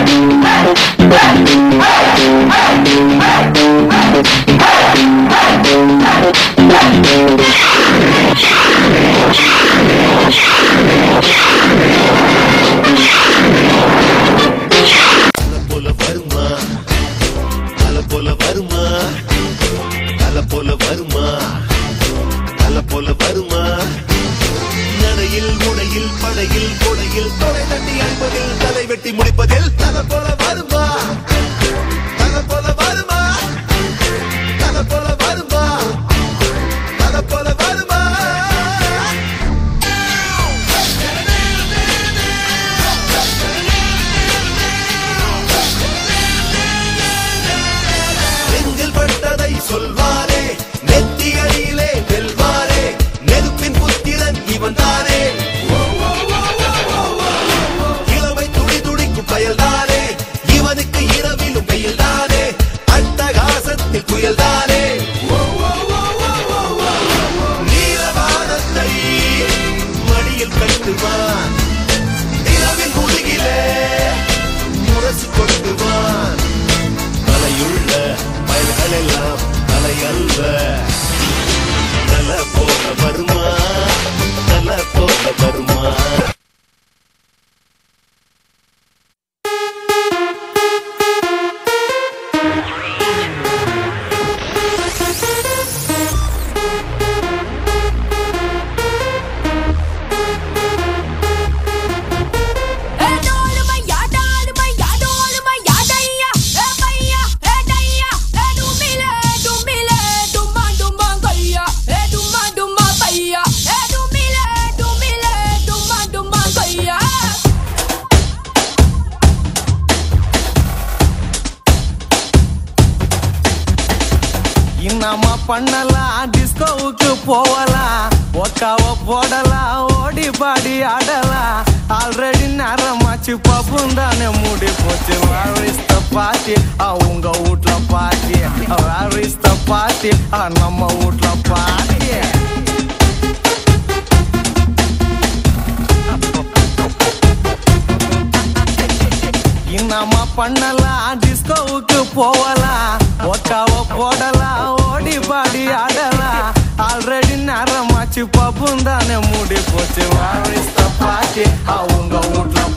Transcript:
பண்ணலாம் டிஸ்கோவுக்கு போகலாம் ஒக்காவ போடலாம் ஓடி பாடி ஆடலாம் ஆல்ரெடி நேரமாச்சு பப்பும் தானே மூடி போச்சு வேரிஸ்த பாட்டி உங்க வீட்ல பாட்டி வேரிஸ்த பாட்டி நம்ம வீட்ல பாட்டி என்னமா பண்ணலாம் டிஸ்கோவுக்கு போகலாம் ஒக்காவ போடலாம் ஓடி பாடி ஆடலாம் ஆல்ரெடி நேரமாச்சு பப்பும் தானே மூடி போச்சு வேரிஸ்த பாட்டி உங்க வீட்ல